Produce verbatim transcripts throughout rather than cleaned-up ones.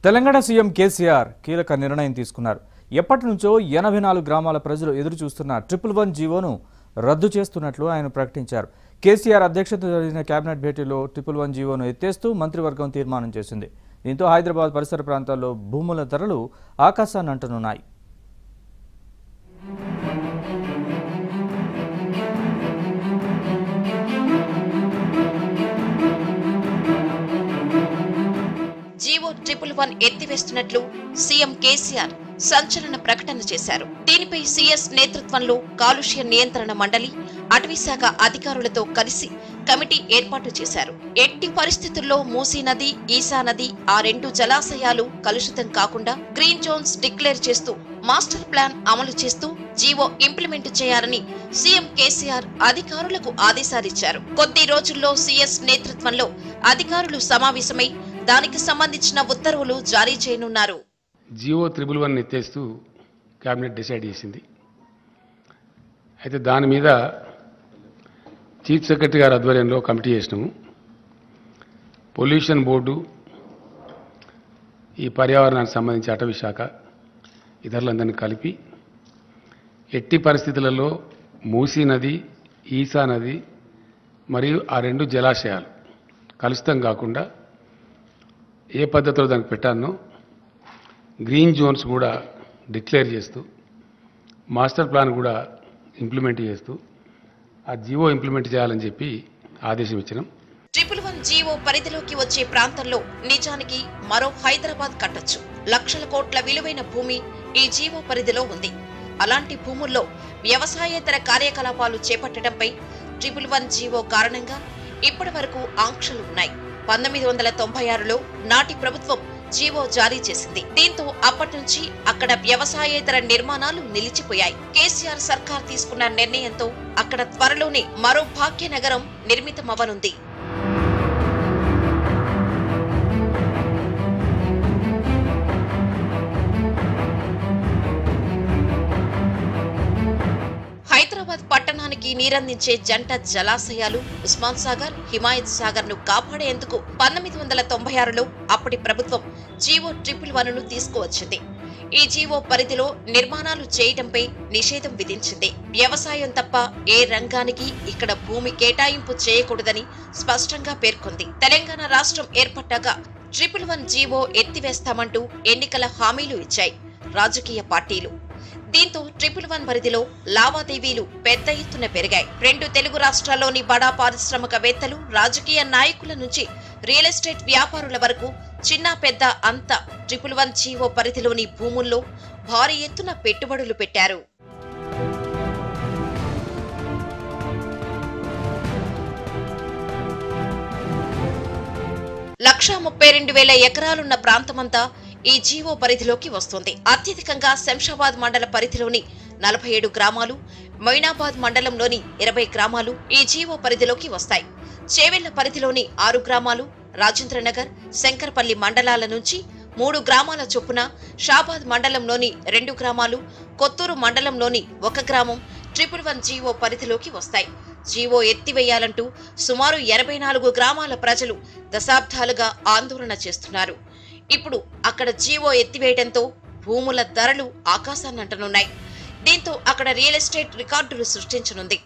Telangana CM KCR కీలక నిర్ణయం తీసుకున్నారు. ఎప్పటి నుంచో ఎనభై నాలుగు గ్రామాల ప్రజలు ఎదురు చూస్తున్న ట్రిపుల్ వన్ జీవోను రద్దు చేస్తున్నట్లు ఆయన ప్రకటించారు. కేసీఆర్ అధ్యక్షతన జరిగిన కేబినెట్ భేటీలో ట్రిపుల్ వన్ జీవోను ఎత్తేస్తూ మంత్రివర్గం తీర్మానం చేసింది. దీంతో హైదరాబాద్ పరిసర ప్రాంతాల్లో భూముల ధరలు ఆకాశాన్ని అంటనున్నాయి. జీవో ట్రిపుల్ వన్ ఎత్తివేస్తున్నట్లు సీఎం కేసీఆర్ సంచలన ప్రకటన చేశారు. దీనిపై సీఎస్ నేతృత్వంలో కాలుష్య నియంత్రణ మండలి, అటవీశాఖ అధికారులతో కలిసి కమిటీ ఏర్పాటు చేశారు. ఎట్టి పరిస్థితుల్లో మూసీ నది, ఈసా నది ఆ రెండు జలాశయాలు కలుషితం కాకుండా గ్రీన్ జోన్స్ డిక్లేర్ చేస్తూ మాస్టర్ ప్లాన్ అమలు చేస్తూ జీవో ఇంప్లిమెంట్ చేయాలని సీఎం కేసీఆర్ అధికారులకు ఆదేశాలిచ్చారు. కొద్ది రోజుల్లో సీఎస్ నేతృత్వంలో అధికారులు సమావేశమై దానికి సంబంధించిన ఉత్తర్వులు జారీ చేయనున్నారు. జియో త్రిబుల్ వన్ ఎత్తేస్తూ కేబినెట్ డిసైడ్ చేసింది. అయితే దాని మీద చీఫ్ సెక్రటరీ గారి ఆధ్వర్యంలో కమిటీ చేసినాము. పొల్యూషన్ బోర్డు, ఈ పర్యావరణానికి సంబంధించి అటవీ శాఖ ఇతరులందరినీ కలిపి ఎట్టి పరిస్థితులలో మూసీ నది, ఈసా నది మరియు ఆ రెండు జలాశయాలు కలుషితం కాకుండా ఏ పద్ధతిలో దానికి పెట్టానో గ్రీన్ జోన్స్ కూడా డిక్లేర్ చేస్తూ మాస్టర్ ప్లాన్ కూడా ఇంప్లిమెంట్ చేస్తూ ఆ జీవో ఇంప్లిమెంట్ చేయాలని చెప్పి ఆదేశం ఇచ్చినాం. ట్రిపుల్ వన్ జీవో పరిధిలోకి వచ్చే ప్రాంతంలో నిజానికి మరో హైదరాబాద్ కట్టొచ్చు. లక్షల కోట్ల విలువైన భూమి ఈ జీవో పరిధిలో ఉంది. అలాంటి భూముల్లో వ్యవసాయేతర కార్యకలాపాలు చేపట్టడంపై ట్రిపుల్ వన్ జీవో కారణంగా ఇప్పటి వరకు ఆంక్షలు ఉన్నాయి. పంతొమ్మిది వందల తొంభై ఆరులో నాటి ప్రభుత్వం జీవో జారీ చేసింది. దీంతో అప్పటి నుంచి అక్కడ వ్యవసాయేతర నిర్మాణాలు నిలిచిపోయాయి. కేసీఆర్ సర్కార్ తీసుకున్న నిర్ణయంతో అక్కడ త్వరలోనే మరో భాగ్యనగరం నిర్మితమవనుంది. హైదరాబాద్ పట్టణానికి నీరందించే జంట జలాశయాలు ఉస్మాన్ సాగర్, హిమాయత్ సాగర్ ను కాపాడేందుకు పంతొమ్మిది వందల తొంభై ఆరులో అప్పటి ప్రభుత్వం జీవో ట్రిపుల్ వన్ ను తీసుకువచ్చింది. ఈ జీవో పరిధిలో నిర్మాణాలు చేయడంపై నిషేధం విధించింది. వ్యవసాయం తప్ప ఏ రంగానికి ఇక్కడ భూమి కేటాయింపు చేయకూడదని స్పష్టంగా పేర్కొంది. తెలంగాణ రాష్ట్రం ఏర్పడ్డాక ట్రిపుల్ వన్ జీవో ఎత్తివేస్తామంటూ ఎన్నికల హామీలు ఇచ్చాయి రాజకీయ పార్టీలు. దీంతో ట్రిపుల్ వన్ పరిధిలో లావాదేవీలు పెద్ద ఎత్తున పెరిగాయి. రెండు తెలుగు రాష్ట్రాల్లోని బడా పారిశ్రామికవేత్తలు, రాజకీయ నాయకుల నుంచి రియల్ ఎస్టేట్ వ్యాపారుల వరకు చిన్న పెద్ద అంతా ట్రిపుల్ వన్ జీవో పరిధిలోని భూముల్లో భారీ ఎత్తున పెట్టుబడులు పెట్టారు. లక్షా ముప్పై రెండు వేల ఎకరాలున్న ప్రాంతమంతా ఈ జీవో పరిధిలోకి వస్తుంది. అత్యధికంగా శంషాబాద్ మండల పరిధిలోని నలభై ఏడు గ్రామాలు, మొయినాబాద్ మండలంలోని ఇరవై గ్రామాలు ఈ జీవో పరిధిలోకి వస్తాయి. చేవెళ్ల పరిధిలోని ఆరు గ్రామాలు, రాజేంద్రనగర్, శంకర్పల్లి మండలాల నుంచి మూడు గ్రామాల చొప్పున, షాబాద్ మండలంలోని రెండు గ్రామాలు, కొత్తూరు మండలంలోని ఒక గ్రామం ట్రిపుల్ వన్ జీవో పరిధిలోకి వస్తాయి. జీవో ఎత్తివేయాలంటూ సుమారు ఎనభై నాలుగు గ్రామాల ప్రజలు దశాబ్దాలుగా ఆందోళన చేస్తున్నారు. ఇప్పుడు అక్కడ జీవో ఎత్తివేయడంతో భూముల ధరలు ఆకాశాన్నంటనున్నాయి. దీంతో అక్కడ రియల్ ఎస్టేట్ రికార్డులు సృష్టించనుంది.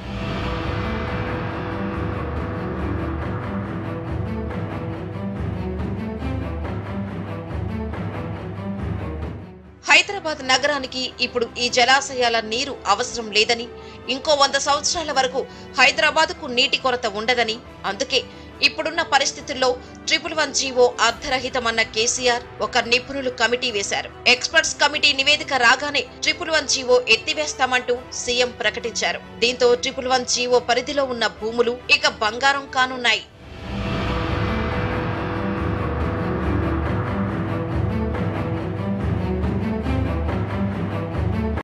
హైదరాబాద్ నగరానికి ఇప్పుడు ఈ జలాశయాల నీరు అవసరం లేదని, ఇంకో వంద సంవత్సరాల వరకు హైదరాబాద్కు నీటి కొరత ఉండదని, అందుకే ఇప్పుడున్న పరిస్థితుల్లో ట్రిపుల్ వన్ జీవో అర్ధరహితమన్న కేసీఆర్ ఒక నిపుణులు కమిటీ వేశారు. ఎక్స్పర్ట్స్ కమిటీ నివేదిక రాగానే ట్రిపుల్ వన్ జీవో ఎత్తివేస్తామంటూ సీఎం ప్రకటించారు. దీంతో ట్రిపుల్ వన్ జీవో పరిధిలో ఉన్న భూములు ఇక బంగారం కానున్నాయి.